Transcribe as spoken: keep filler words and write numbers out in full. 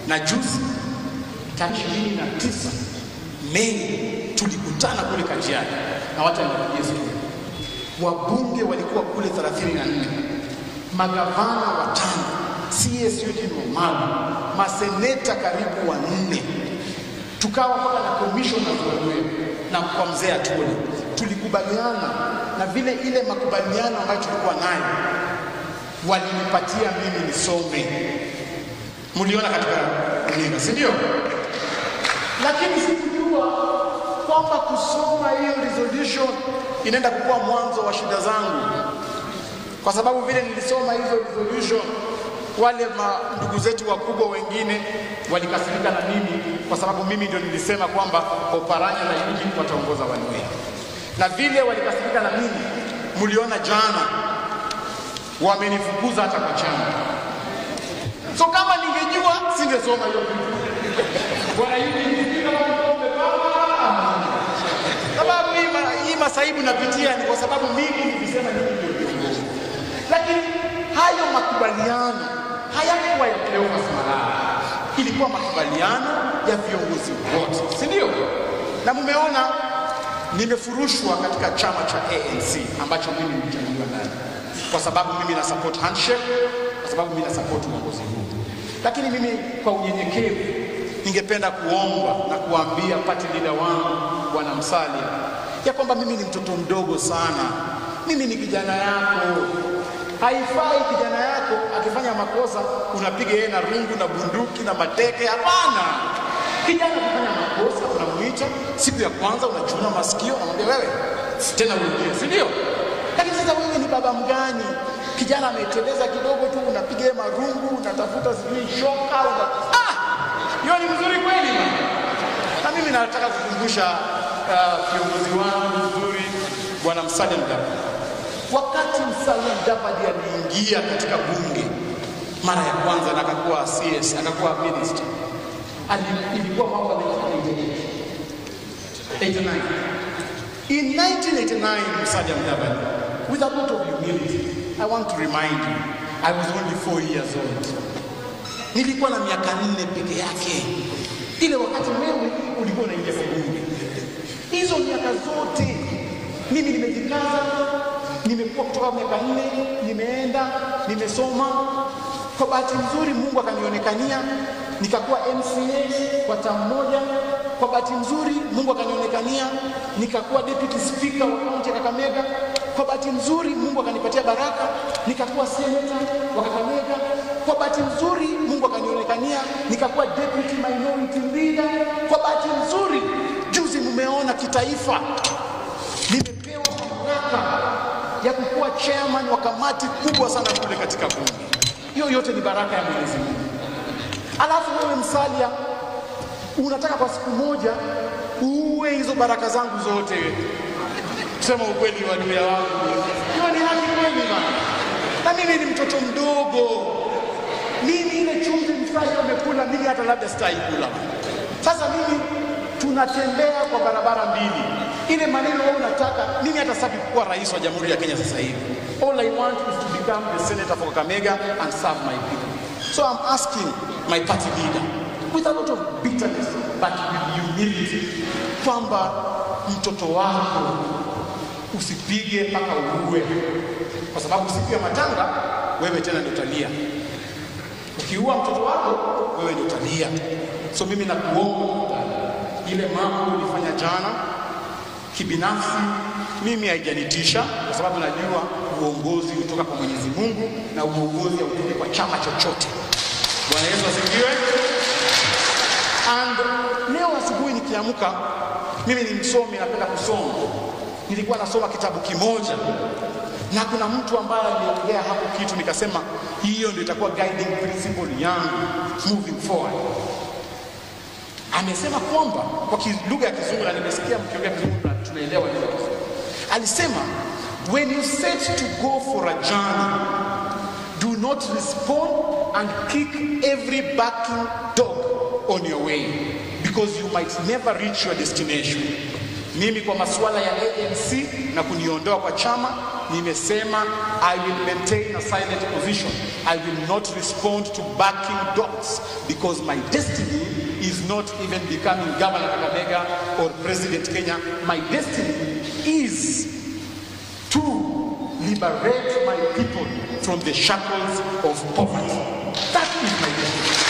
Na juzi tarehe ishirini na tisa Mei tulikutana kule Kajiado na watu wa Yesu. Wabunge walikuwa kule thelathini na nne, magavana watano, C S Eugene Wamalwa, maseneta karibu wanne. Tukawa mpaka na commissioners wewe na kwa mzee Atwoli. Tulikubaliana na vile ile makubaliano ambayo tulikuwa nayo walinipatia mimi nisome. Mliona katika nini, si ndio? Lakini sikujua kwamba kusoma hiyo resolution inaenda kuwa mwanzo wa shida zangu. Kwa sababu vile nilisoma hizo resolution, wale ndugu zetu wakubwa wengine walikasirika na mimi kwa sababu mimi ndio nilisema kwamba Oparanya na Eugene wataongoza Waluhya. Na vile walikasirika na mimi, mliona jana wamenifukuza hata kwa chama. So kama ningejua singesoma hiyo kitu. Bwana Eugene sababu hii masaibu napitia ni kwa sababu mimi nilisema mimi ndio kiongozi. Lakini hayo makubaliano hayakuwa ya Cleophas Malala. Ilikuwa makubaliano ya viongozi wote, si ndio? Na mmeona nimefurushwa katika chama cha A N C ambacho mimi nilichaguliwa ndani. Kwa sababu mimi na support handshake, kwa sababu mimi na support uongozi huu. Lakini mimi kwa unyenyekevu ningependa kuomba na kuambia party leader wangu Bwana Musalia ya kwamba mimi ni mtoto mdogo sana. Mimi ni kijana yako. Haifai kijana yako akifanya makosa unapiga yeye na rungu na bunduki na mateke. Hapana. Kijana akifanya makosa unamuita, siku ya kwanza unachuna masikio na unamwambia wewe tena urudie, si ndio? Lakini sasa wewe ni baba mgani? Kijana ameteleza kidogo tu unapiga yeye marungu, unatafuta sijui shoka una... ah! Hiyo ni mzuri kweli bwana. Na mimi nataka kukumbusha kiongozi uh, wangu mzuri Bwana Musalia Mudavadi. Wakati Musalia Mudavadi aliingia katika bunge mara ya kwanza na akakuwa C S, akakuwa minister, alikuwa mwaka wa eighty-nine. In nineteen eighty-nine, Musalia Mudavadi, with a lot of humility, I want to remind you, I was only four years old. Nilikuwa na miaka nne peke yake. Ile wakati wewe ulikuwa unaingia bunge. Hizo miaka zote mimi nimejikaza, nimekuwa kutoka miaka nne, nimeenda, nimesoma. Kwa bahati nzuri Mungu akanionekania, nikakuwa M C A kwa tamu moja. Kwa bahati nzuri Mungu akanionekania, nikakuwa deputy speaker wa kaunti ya Kakamega. Kwa bahati nzuri Mungu akanipatia baraka, nikakuwa senator wa Kakamega. Kwa bahati nzuri Mungu akanionekania, nikakuwa deputy minority leader. Kwa bahati nzuri juzi mmeona kitaifa nimepewa mamlaka ya kuwa chairman wa kamati kubwa sana kule katika bunge. Hiyo yote ni baraka ya Mwenyezi Mungu. Alafu wewe Musalia unataka kwa siku moja uwe hizo baraka zangu zote. Sema ukweli wa dunia wangu. Hiyo ni haki kweli bana. Na mimi ni mtoto mdogo. Mimi ile chumvi Musalia amekula mimi hata labda sitaikula. Sasa mimi tunatembea kwa barabara mbili. Ile maneno wewe unataka, mimi hata sitaki kuwa rais wa Jamhuri ya Kenya sasa hivi. All I want is to become the senator for Kakamega and serve my people. So I'm asking my party leader with a lot of bitterness but with humility kwamba mtoto wako usipige mpaka uue, kwa sababu siku ya matanga wewe tena ndio utalia. Ukiua mtoto wako wewe ndio utalia. So mimi nakuomba ile mambo ulifanya jana kibinafsi mimi haijanitisha, kwa sababu najua uongozi kutoka kwa Mwenyezi Mungu na uongozi hautoki kwa chama chochote. Bwana Yesu asifiwe. And leo asubuhi nikiamka, mimi ni msomi, napenda kusoma. Nilikuwa nasoma kitabu kimoja na kuna mtu ambaye aliongea hapo kitu, nikasema hiyo ndio itakuwa guiding principle yangu moving forward. Amesema kwamba kwa lugha ya Kizungu, na nimesikia mkiongea Kizungu na tunaelewa hiyo. Alisema when you set to go for a journey, do not respond and kick every barking dog on your way, because you might never reach your destination. Mimi kwa masuala ya A N C na kuniondoa kwa chama, nimesema I will maintain a silent position. I will not respond to backing dots because my destiny is not even becoming Governor Kakamega or President Kenya. My destiny is to liberate my people from the shackles of poverty. That is my destiny.